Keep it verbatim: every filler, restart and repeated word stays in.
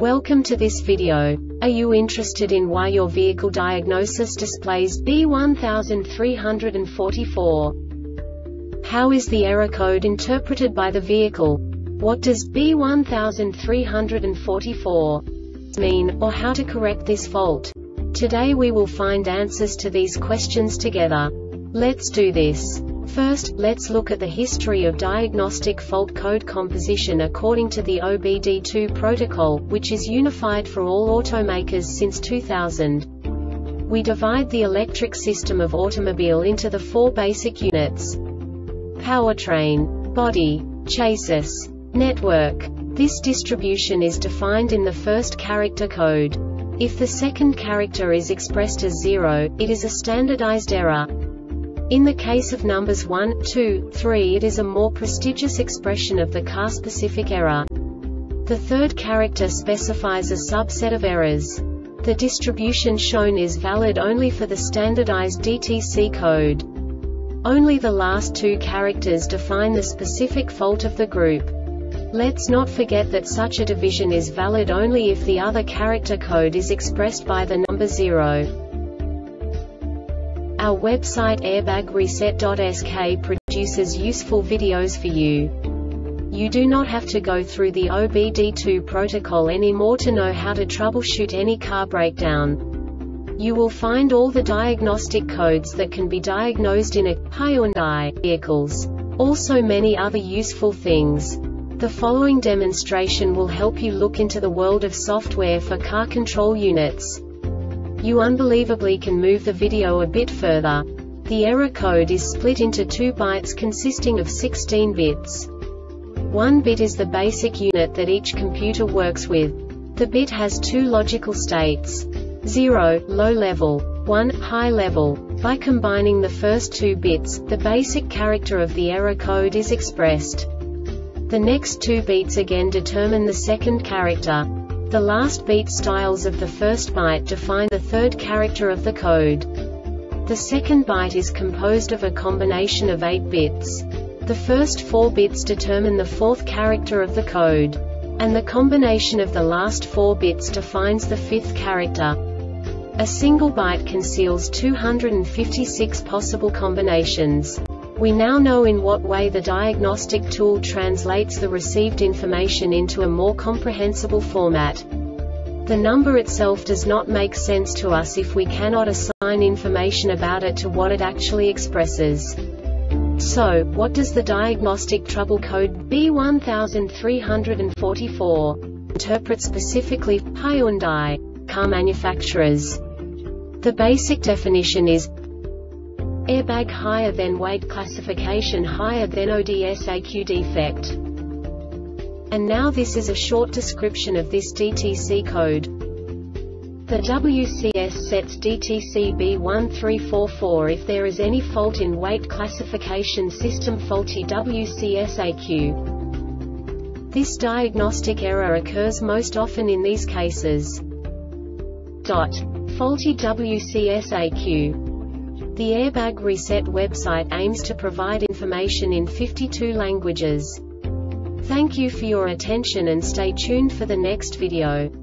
Welcome to this video. Are you interested in why your vehicle diagnosis displays B one three four four? How is the error code interpreted by the vehicle? What does B one three four four mean, or how to correct this fault? Today we will find answers to these questions together. Let's do this. First, let's look at the history of diagnostic fault code composition according to the O B D two protocol, which is unified for all automakers since two thousand. We divide the electric system of automobile into the four basic units: powertrain, body, chassis, network. This distribution is defined in the first character code. If the second character is expressed as zero, it is a standardized error. In the case of numbers one, two, three, it is a more prestigious expression of the car-specific error. The third character specifies a subset of errors. The distribution shown is valid only for the standardized D T C code. Only the last two characters define the specific fault of the group. Let's not forget that such a division is valid only if the other character code is expressed by the number zero. Our website airbag reset dot S K produces useful videos for you. You do not have to go through the O B D two protocol anymore to know how to troubleshoot any car breakdown. You will find all the diagnostic codes that can be diagnosed in a Hyundai vehicles. Also many other useful things. The following demonstration will help you look into the world of software for car control units. You unbelievably can move the video a bit further. The error code is split into two bytes consisting of sixteen bits. One bit is the basic unit that each computer works with. The bit has two logical states: zero, low level, one, high level. By combining the first two bits, the basic character of the error code is expressed. The next two beats again determine the second character. The last beat styles of the first byte define the third character of the code. The second byte is composed of a combination of eight bits. The first four bits determine the fourth character of the code. And the combination of the last four bits defines the fifth character. A single byte conceals two hundred fifty-six possible combinations. We now know in what way the diagnostic tool translates the received information into a more comprehensible format. The number itself does not make sense to us if we cannot assign information about it to what it actually expresses. So, what does the diagnostic trouble code B one three four four interpret specifically for Hyundai car manufacturers? The basic definition is airbag higher than weight classification higher than O D S A Q defect. And now this is a short description of this D T C code. The W C S sets D T C B one three four four if there is any fault in weight classification system faulty W C S A Q. This diagnostic error occurs most often in these cases. Dot. Faulty W C S A Q. The Airbag Reset website aims to provide information in fifty-two languages. Thank you for your attention and stay tuned for the next video.